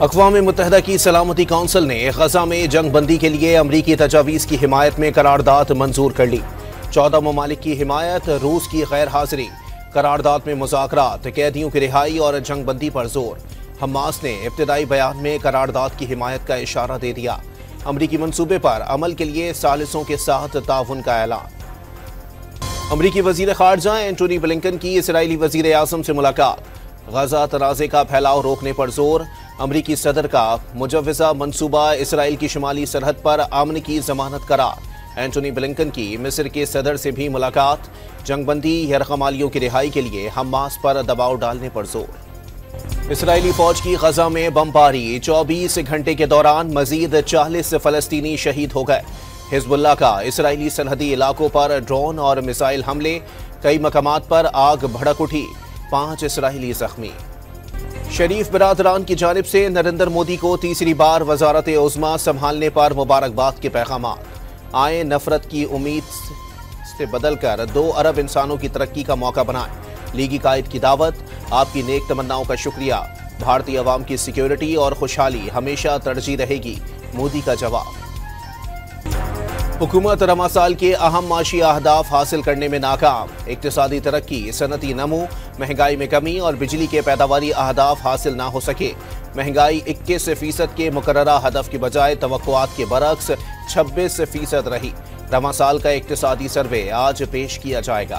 अक़वाम मुत्तहिदा की सलामती कौंसिल ने गजा में जंग बंदी के लिए अमरीकी तजावीज़ की हिमायत में करारदाद मंजूर कर ली। 14 ममालिक की हिमायत, रूस की गैर हाजिरी। करारदाद में मुज़ाकरात, कैदियों की रिहाई और जंग बंदी पर जोर। हमास ने इब्तिदाई बयान में करारदाद की हिमायत का इशारा दे दिया। अमरीकी मंसूबे पर अमल के लिए सालिसों के साथ ताउन का ऐलान। अमरीकी वज़ीर ख़ारजा एंटोनी ब्लिंकन की इसराइली वज़ीर आज़म से मुलाकात। गजा तनाज़े का फैलाव रोकने पर जोर। अमरीकी सदर का मुजव्वज़ा मंसूबा इसराइल की शुमाली सरहद पर अमन की जमानत करार। एंटोनी ब्लिंकन की मिस्र के सदर से भी मुलाकात। जंगबंदी यरगमालियों की रिहाई के लिए हमास पर दबाव डालने पर जोर। इसराइली फौज की गजा में बमबारी, 24 घंटे के दौरान मजीद 40 फलस्तीनी शहीद हो गए। हिजबुल्लाह का इसराइली सरहदी इलाकों पर ड्रोन और मिसाइल हमले, कई मकामात पर आग भड़क उठी, 5 इसराइली जख्मी। शरीफ बिरादरान की जानिब से नरेंद्र मोदी को तीसरी बार वजारत उज़्मा संभालने पर मुबारकबाद के पैगामात। आए नफरत की उम्मीद से बदलकर 2 अरब इंसानों की तरक्की का मौका बनाएं। लीगी कायद की दावत, आपकी नेक तमन्नाओं का शुक्रिया। भारतीय अवाम की सिक्योरिटी और खुशहाली हमेशा तरजीह रहेगी, मोदी का जवाब। हुकूमत रमा साल के अहम माशी अहदाफ हासिल करने में नाकाम। इक्तिसादी तरक्की, सनती नमू, महंगाई में कमी और बिजली के पैदावारी अहदाफ हासिल ना हो सके। महंगाई 21% के मुकर्ररा हदफ की बजाय तवक्कुआत के बरक्स 26% रही। रमा साल का इक्तिसादी सर्वे आज पेश किया जाएगा।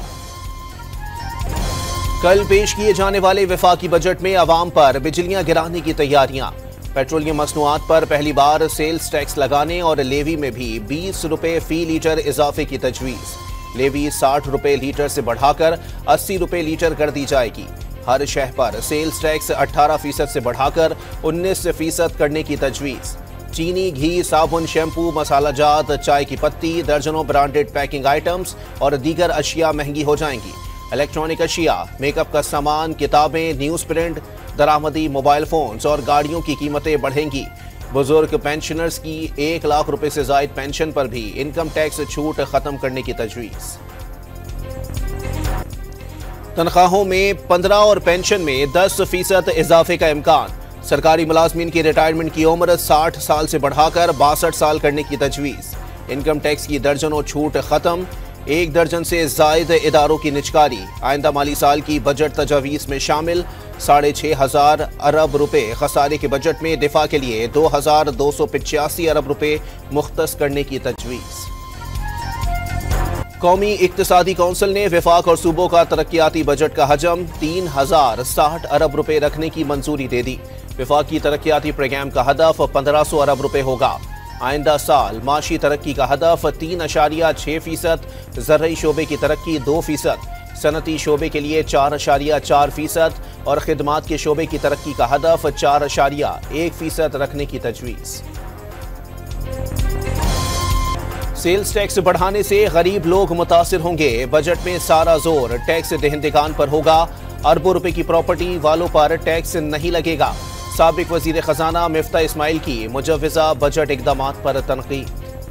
कल पेश किए जाने वाले वफाकी बजट में अवाम पर बिजलियां गिराने की तैयारियां। पेट्रोलियम मसनूआत पर पहली बार सेल्स टैक्स लगाने और लेवी में भी 20 रुपए फी लीटर इजाफे की तजवीज़। लेवी 60 रुपए लीटर से बढ़ाकर 80 रुपए लीटर कर दी जाएगी। हर शह पर सेल्स टैक्स 18% से बढ़ाकर 19% करने की तजवीज़। चीनी, घी, साबुन, शैम्पू, मसालाजात, चाय की पत्ती, दर्जनों ब्रांडेड पैकिंग आइटम्स और दीगर अशिया महंगी हो जाएंगी। इलेक्ट्रॉनिक अशिया, मेकअप का सामान, किताबें, न्यूज़ प्रिंट, दरामदी मोबाइल फोन्स और गाड़ियों की कीमतें बढ़ेंगी। बुजुर्ग पेंशनर्स की 1 लाख रुपए से जायद पेंशन पर भी इनकम टैक्स छूट खत्म करने की तजवीज़। तनख्वाहों में 15 और पेंशन में 10% इजाफे का इम्कान। सरकारी मुलाजमीन की रिटायरमेंट की उम्र 60 साल से बढ़ाकर 62 साल करने की तजवीज़। इनकम टैक्स की दर्जनों छूट खत्म। 1 दर्जन से जायद इदारों की निचकारी। आइंदा माली साल की बजट तजावीज़ में शामिल 6,500 अरब रुपए। खसारे के बजट में दिफा के लिए 2,285 अरब रुपए मुख्तस करने की तजवीज़। कौमी इक्तिसादी कौंसिल ने वफाक और सूबों का तरक्याती बजट का हजम 3,060 अरब रुपए रखने की मंजूरी दे दी। वफाकी तरक्याती प्रोग्राम का हदफ 1,500 अरब रुपए होगा। आइंदा साल माशी तरक्की का हदफ 3.6%, ज़रई शोबे की तरक्की 2%, सनती शोबे के लिए 4.4% और खिदमात के शोबे की तरक्की का हदफ 4.1% रखने की तजवीज़। सेल्स टैक्स बढ़ाने से गरीब लोग मुतासिर होंगे। बजट में सारा जोर टैक्स देहंदगान पर होगा। अरबों रुपए की प्रॉपर्टी वालों पर टैक्स नहीं लगेगा। साबिक वजीर खजाना मिफ्ता इस्माइल की मुजव्वज़ा बजट इक़दामात पर तनक़ीद।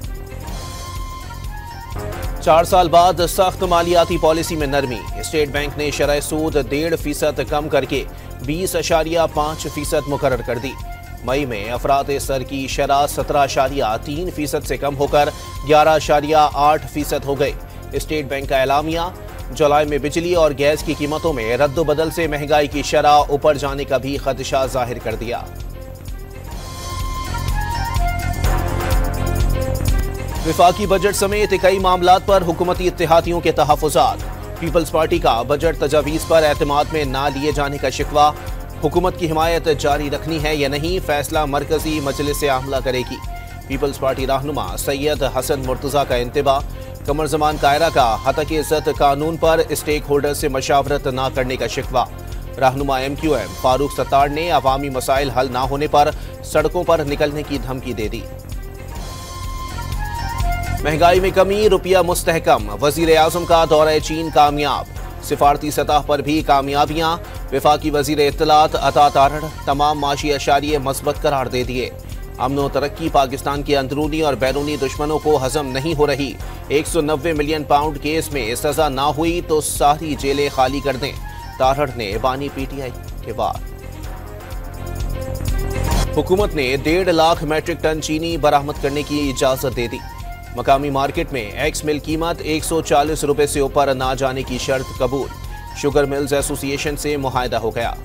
4 साल बाद सख्त मालियाती पॉलिसी में नरमी। स्टेट बैंक ने शरह सूद 1.5% कम करके 20.5% मुकर्रर कर दी। मई में अफरात सर की शरह 17.3% से कम होकर 11.8% हो गई। स्टेट बैंक का एलामिया। जुलाई में बिजली और गैस की कीमतों में रद्द-बदल से महंगाई की शरह ऊपर जाने का भी खदशा जाहिर कर दिया। विफाकी बजट समेत कई मामलात पर हुकूमती इत्तेहादियों के तहफ़्फ़ुज़ात। पीपल्स पार्टी का बजट तजावीज़ पर एतमाद में ना लिए जाने का शिकवा। हुकूमत की हिमायत जारी रखनी है या नहीं, फैसला मरकजी मजलिस आमला करेगी। पीपल्स पार्टी रहनुमा सैयद हसन मुर्तज़ा का इंतबा। कमर जमान कायरा का हतक इज़्ज़त कानून पर स्टेक होल्डर से मशावरत न करने का शिकवा। रहनुमा MQM फारूक सत्तार ने अवामी मसाइल हल ना होने पर सड़कों पर निकलने की धमकी दे दी। महंगाई में कमी, रुपया मुस्तहकम। वजीर आज़म का दौरा चीन कामयाब। सिफारती सतह पर भी कामयाबियां। वफाकी वजीर इत्तलात अता तारड़ तमाम माशी अशारिये मस्बत करार दे दिए। अमन व तरक्की पाकिस्तान के अंदरूनी और बैरूनी दुश्मनों को हजम नहीं हो रही। 190 मिलियन पाउंड केस में सजा ना हुई तो सारी जेलें खाली कर दें। तारड़ ने बानी PTI के बाद हुकूमत ने 1.5 लाख मैट्रिक टन चीनी बरामद करने की इजाजत दे दी। मकामी मार्केट में एक्स मिल कीमत 140 रुपए से ऊपर ना जाने की शर्त कबूल। शुगर मिल्स एसोसिएशन से मुआहदा हो गया।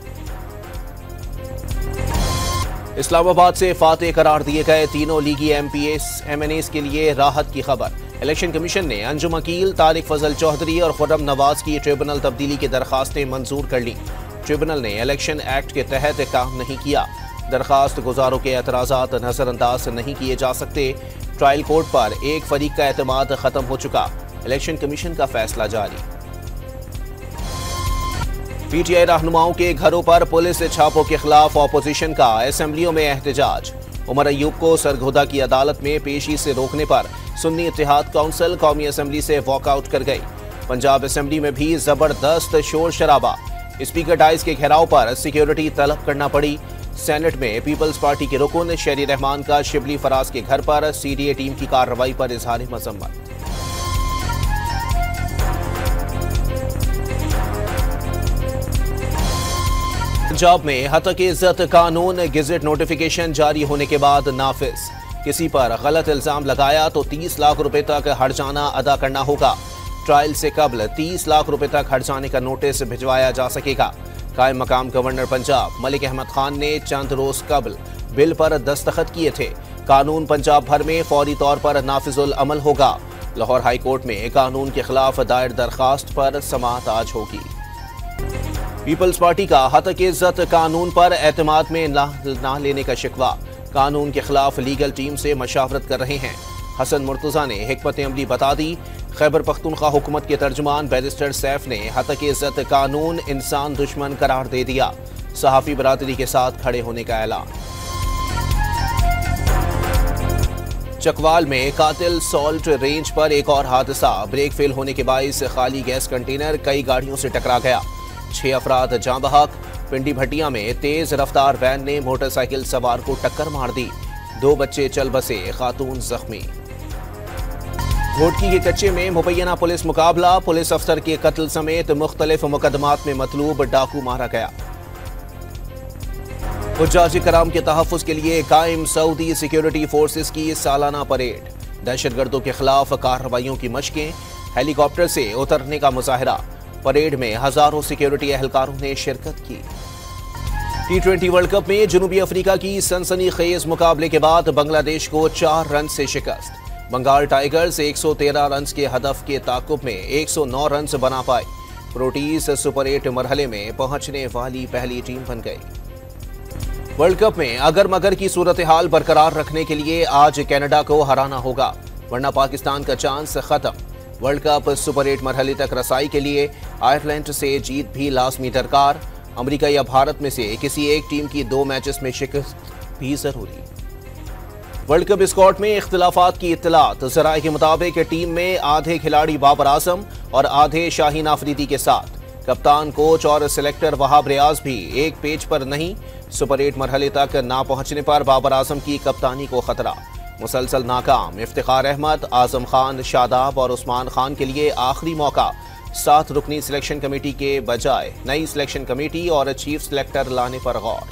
इस्लामाबाद से फातेह करार दिए गए तीनों लीगी MPs के लिए राहत की खबर। इलेक्शन कमीशन ने अंजुम अकील, तारिक फजल चौधरी और खुर्रम नवाज की ट्रिब्यूनल तब्दीली की दरखास्तें मंजूर कर ली। ट्रिब्यूनल ने इलेक्शन एक्ट के तहत काम नहीं किया। दरखास्त गुजारों के एतराजात नजरअंदाज नहीं किए जा सकते। ट्रायल कोर्ट पर एक फरीक का एतमाद खत्म हो चुका। इलेक्शन कमीशन का फैसला जारी। PTI रहनुमाओं के घरों पर पुलिस छापों के खिलाफ ऑपोजिशन का असेंबलियों में एहतजाज। उमर अयूब को सरगोदा की अदालत में पेशी से रोकने पर सुन्नी इत्तेहाद काउंसिल कौमी असेंबली से वॉकआउट कर गई। पंजाब असेंबली में भी जबरदस्त शोर शराबा। स्पीकर डाइस के घेराव पर सिक्योरिटी तलब करना पड़ी। सेनेट में पीपल्स पार्टी के रुकन शेरी रहमान का शिबली फराज के घर पर CDA टीम की कार्रवाई पर इजहार मजम्मत। पंजाब में हतक इज्जत कानून गेजेट नोटिफिकेशन जारी होने के बाद नाफिज। किसी पर गलत इल्जाम लगाया तो 30 लाख रुपए तक हर्जाना अदा करना होगा। ट्रायल से कबल 30 लाख रुपए तक हर्जाने का नोटिस भिजवाया जा सकेगा। कायम मकाम गवर्नर पंजाब मलिक अहमद खान ने चंद रोज कबल बिल पर दस्तखत किए थे। कानून पंजाब भर में फौरी तौर पर नाफिजुल अमल होगा। लाहौर हाई कोर्ट में कानून के खिलाफ दायर दरखास्त पर समाअत आज होगी। पीपल्स पार्टी का हतक इज्जत कानून पर एतमाद में ना लेने का शिकवा। कानून के खिलाफ लीगल टीम से मशावरत कर रहे हैं। हसन मुर्तजा ने हिकमत अमली बता दी। खैबर पख्तूनख्वा हुकूमत के तर्जुमान बैरिस्टर सैफ ने हतक इज्जत कानून इंसान दुश्मन करार दे दिया। सहाफी बरादरी के साथ खड़े होने का ऐलान। चकवाल में कातिल सॉल्ट रेंज पर एक और हादसा। ब्रेक फेल होने के बाइस खाली गैस कंटेनर कई गाड़ियों से टकरा गया। 6 अफराद जाँ बहक। पिंडी भटिया में तेज रफ्तार वैन ने मोटरसाइकिल सवार को टक्कर मार दी। 2 बच्चे चल बसे, खातून जख्मी। घोटकी के कच्चे में मुबैना पुलिस मुकाबला। पुलिस अफसर के कत्ल समेत मुख्तलिफ मुकदमात में मतलूब डाकू मारा गया। हुज्जाज कराम के तहफ़्फ़ुज़ के लिए कायम सऊदी सिक्योरिटी फोर्सेस की सालाना परेड। दहशतगर्दों के खिलाफ कार्रवाइयों की मशकें। हेलीकॉप्टर से उतरने का मुजाहरा। परेड में हजारों सिक्योरिटी एहलकारों ने शिरकत की। T20 वर्ल्ड कप में जनूबी अफ्रीका की सनसनीखेज मुकाबले के बाद बांग्लादेश को 4 रन से शिकस्त। बंगाल टाइगर्स 113 रन के हदफ के ताकुब में 109 रन बना पाई। प्रोटीज सुपर 8 मरहले में पहुंचने वाली पहली टीम बन गई। वर्ल्ड कप में अगर मगर की सूरत हाल बरकरार रखने के लिए आज कनाडा को हराना होगा, वरना पाकिस्तान का चांस खत्म। वर्ल्ड कप सुपर 8 मरहले तक रसाई के लिए आयरलैंड से जीत भी लाजमी दरकार। अमेरिका या भारत में से किसी एक टीम की 2 मैचेस में शिकस्त भी जरूरी। वर्ल्ड कप स्क्वाड में इख्तिलाफात की इत्तलात। ज़राए के मुताबिक टीम में आधे खिलाड़ी बाबर आजम और आधे शाहीन आफरीदी के साथ। कप्तान, कोच और सिलेक्टर वहाब रियाज भी एक पेज पर नहीं। सुपर 8 मरहले तक ना पहुंचने पर बाबर आजम की कप्तानी को खतरा। मुसलसल नाकाम इफ्तिखार अहमद, आजम खान, शादाब और उस्मान खान के लिए आखिरी मौका। 7 रुकनी सिलेक्शन कमेटी के बजाय नई सिलेक्शन कमेटी और चीफ सिलेक्टर लाने पर गौर।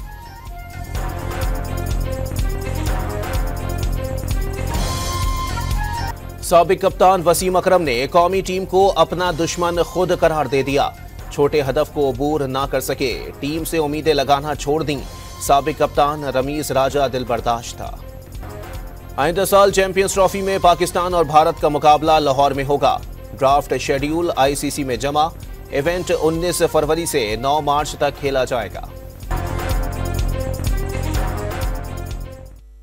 साबिक कप्तान वसीम अकरम ने कौमी टीम को अपना दुश्मन खुद करार दे दिया। छोटे हदफ को अबूर ना कर सके, टीम से उम्मीदें लगाना छोड़ दी। साबिक कप्तान रमीज राजा दिल बर्दाश्त था। आइंदा साल चैंपियंस ट्रॉफी में पाकिस्तान और भारत का मुकाबला लाहौर में होगा। ड्राफ्ट शेड्यूल ICC में जमा। इवेंट 19 फरवरी से 9 मार्च तक खेला जाएगा।